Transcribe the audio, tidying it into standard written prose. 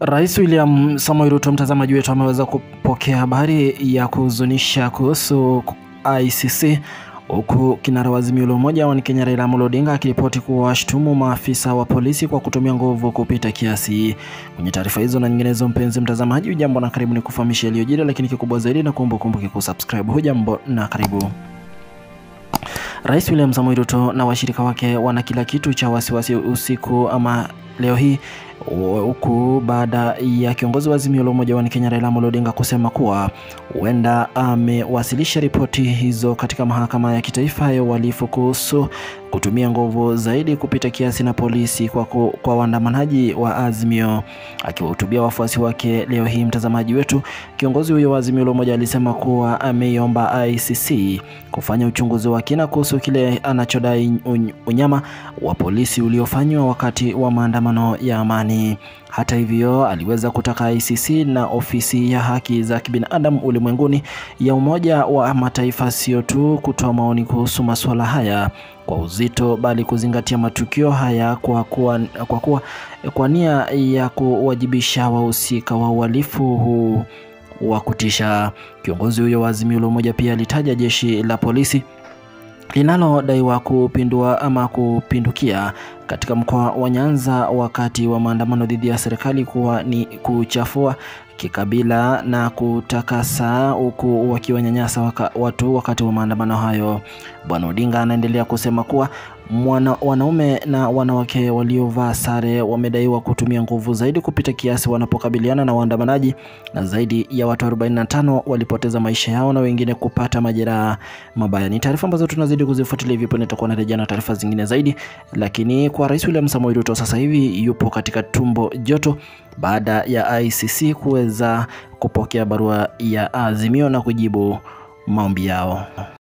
Rais William Samoei Ruto, mtazamaji wetu, ameweza kupokea habari ya kuhuzunisha kuhusu ICC, huku kinara wa Azimio la Umoja wa Kenya Raila Amolo Odinga akiripoti kuwashtumu maafisa wa polisi kwa kutumia nguvu kupita kiasi. Kwenye taarifa hizo na nyinginezo, mpenzi mtazamaji, hujambo na karibu ni kufahamisha yaliyojiri, lakini kikubwa zaidi na kumbuka kusubscribe. Hujambo na karibu. Rais William Samoei Ruto na washirika wake wana kila kitu cha wasiwasi usiku ama leo hii, huku baada ya kiongozi wa Azimio la Umoja wa Kenya Raila Amolo Odinga kusema kuwa huenda amewasilisha ripoti hizo katika mahakama ya kitaifa ya uhalifu kuhusu kutumia nguvu zaidi kupita kiasi na polisi kwa waandamanaji wa Azimio. Akiwahutubia wafuasi wake leo hii, mtazamaji wetu, kiongozi huyo wa Azimio la Umoja alisema kuwa ameiomba ICC kufanya uchunguzi wa kina kuhusu kile anachodai unyama wa polisi uliofanywa wakati wa maandamano ya amani. Hata hivyo, aliweza kutaka ICC na ofisi ya haki za kibinadamu ulimwenguni ya Umoja wa Mataifa sio tu kutoa maoni kuhusu masuala haya kwa uzito, bali kuzingatia matukio haya kwa nia ya kuwajibisha wahusika wa uhalifu huu wa kutisha. Kiongozi huyo wa Azimio la Umoja pia alitaja jeshi la polisi linalodaiwa kupindukia katika mkoa wa Nyanza wakati wa maandamano dhidi ya serikali kuwa ni kuchafua kikabila na kutakasa, huku wakiwanyanyasa watu wakati wa maandamano hayo. Bwana Odinga anaendelea kusema kuwa wanaume na wanawake waliovaa sare wamedaiwa kutumia nguvu zaidi kupita kiasi wanapokabiliana na waandamanaji, na zaidi ya watu 45 walipoteza maisha yao na wengine kupata majeraha mabaya. Ni taarifa ambazo tunazidi kuzifuatilia, hivyo nitakuwa narejea na taarifa zingine zaidi. Lakini kwa Rais William Samoei Ruto sasa hivi yupo katika tumbo joto baada ya ICC kuweza kupokea barua ya Azimio na kujibu maombi yao.